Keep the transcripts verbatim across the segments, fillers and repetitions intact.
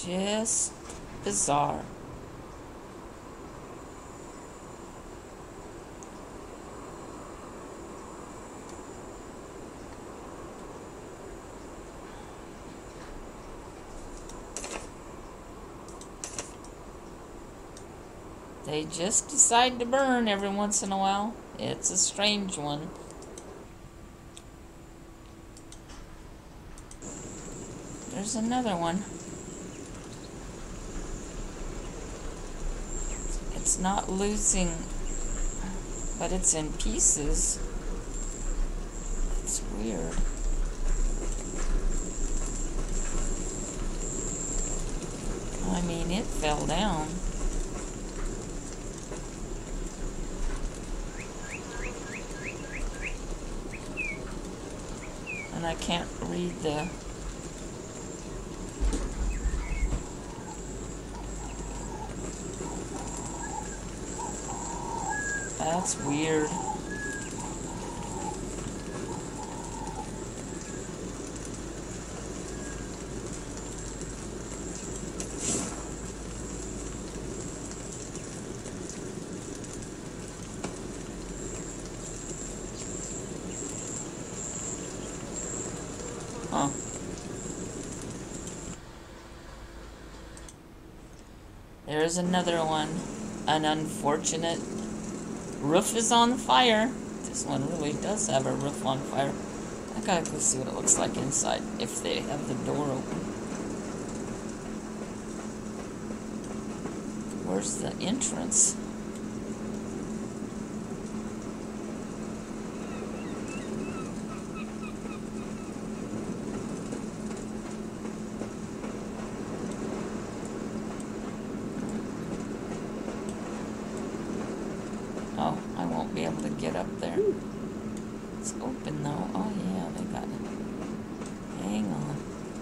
Just bizarre. They just decide to burn every once in a while. It's a strange one. There's another one. It's not losing, but it's in pieces. It's weird. I mean, it fell down. And I can't read the... That's weird. Huh. There's another one. An unfortunate roof is on fire. This one really does have a roof on fire. I gotta go see what it looks like inside, if they have the door open. Where's the entrance? Oh, I won't be able to get up there. It's open though. Oh yeah, they got it. Hang on.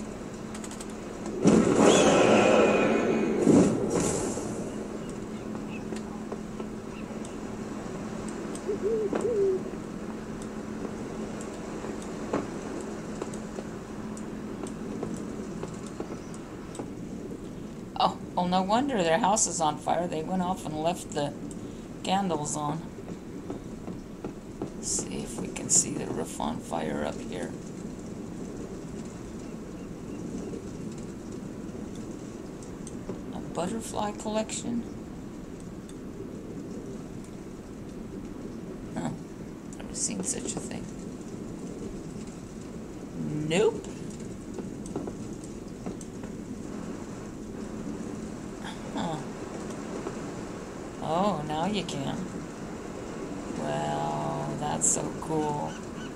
Oh, well, no wonder their house is on fire. They went off and left the candles on. Let's see if we can see the roof on fire up here. A butterfly collection? Huh. Never seen such a thing. Nope. Huh. Oh, now you can. Well, that's so cool.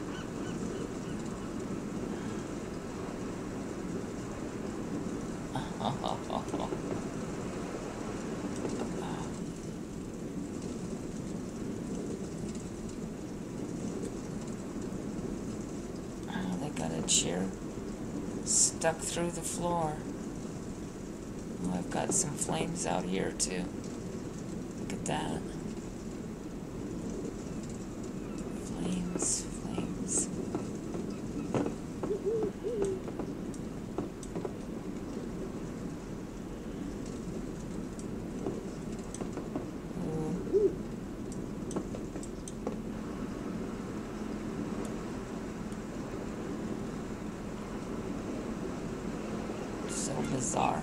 Oh, they got a chair stuck through the floor. Oh, I've got some flames out here too. Look at that. Flames, flames. Ooh. So bizarre.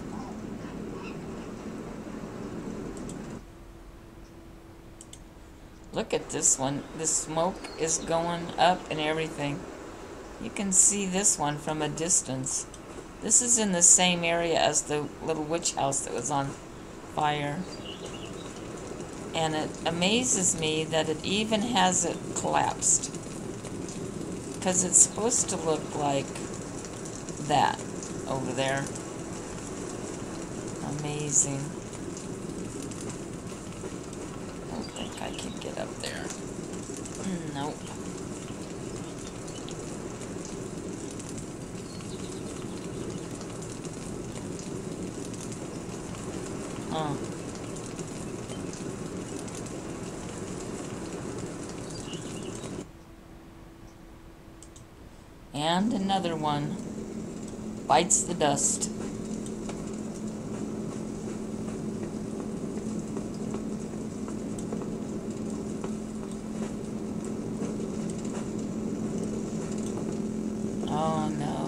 Look at this one. The smoke is going up and everything. You can see this one from a distance. This is in the same area as the little witch house that was on fire. And it amazes me that it even has it collapsed. Because it's supposed to look like that over there. Amazing. I can get up there. Nope. Huh. And another one bites the dust. Oh no.